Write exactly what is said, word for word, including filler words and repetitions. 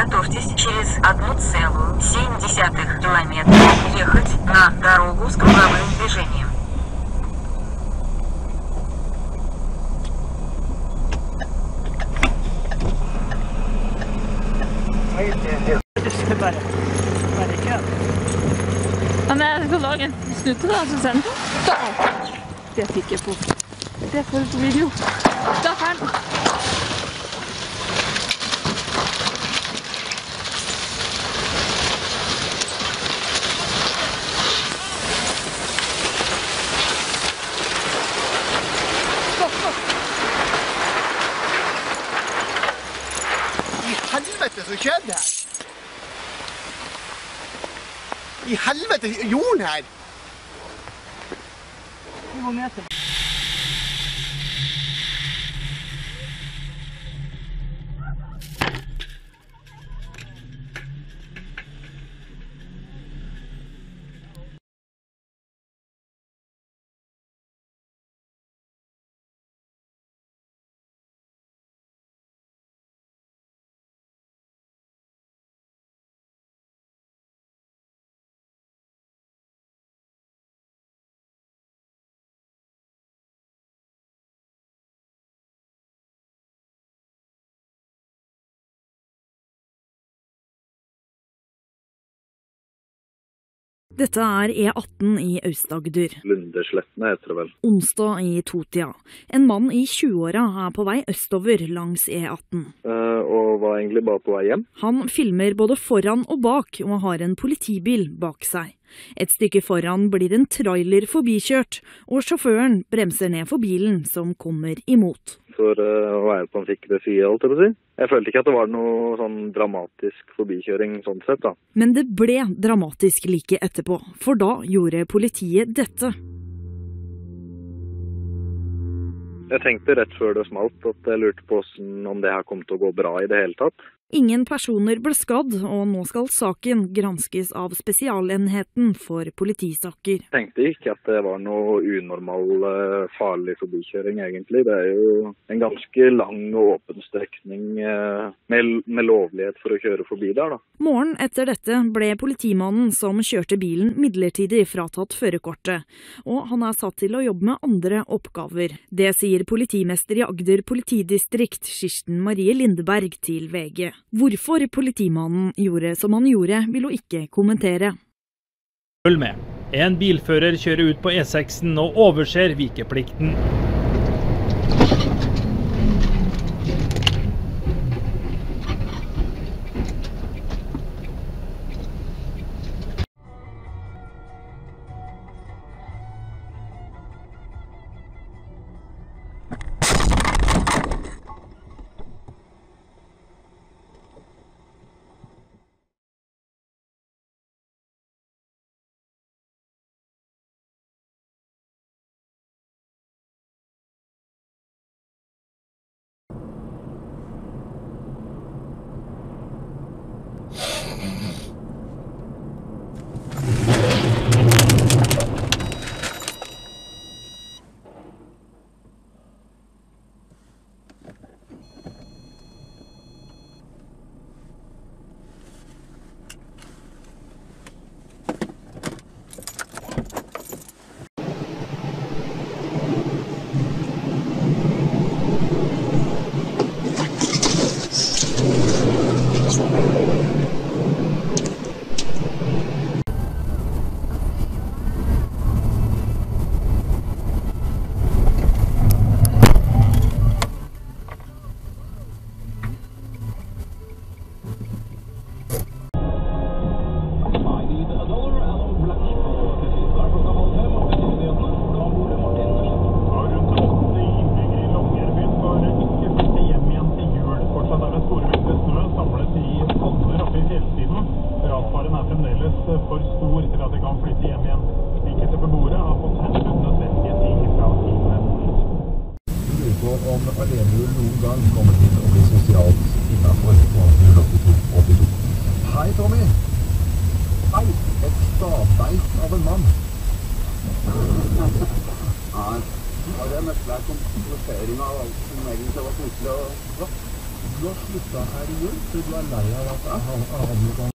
Готовьтесь через одну целую семь десятых километра ехать на дорогу с круговым движением. Ja, men jeg skal lage en snutte da, så send da. Det fikk jeg på. Det får du på video. Da er den. I helvete så skjedde her! I helvete jorden her! Vi må møte. Dette er E atten i Aust-Agder. Lundeslettene heter det vel. Onsdag i totida. En mann i tjueåra er på vei østover langs E atten. Uh, og var egentlig bare på vei hjem. Han filmer både foran og bak, og har en politibil bak seg. Et stykke foran blir en trailer forbikjørt, og sjåføren bremser ned for bilen som kommer imot. For uh, å være på en sikker side, alt det å si. Jeg følte ikke at det var noe sånn dramatisk forbikjøring sånn sett da. Men det ble dramatisk like etterpå, for da gjorde politiet dette. Jeg tenkte rett før det smalt at jeg lurte på om det her kom til å gå bra i det hele tatt. Ingen personer ble skadd, og nå skal saken granskes av spesialenheten for politisaker. Jeg tenkte ikke at det var noe unormal, farlig forbikjøring egentlig. Det er jo en ganske lang og åpen strekning med, med lovlighet for å kjøre forbi der da. Morgen etter dette ble politimannen som kjørte bilen midlertidig fratatt førerkortet, og han er satt til å jobbe med andre oppgaver. Det sier politimester i Agder politidistrikt, Kirsten Marie Lindeberg, til V G. Hvorfor politimannen gjorde som han gjorde, vil hun ikke kommentere. Følg med. En bilfører kjører ut på E seksen og overser vikeplikten. Du har sluttet her i jul, for du er lei av at jeg har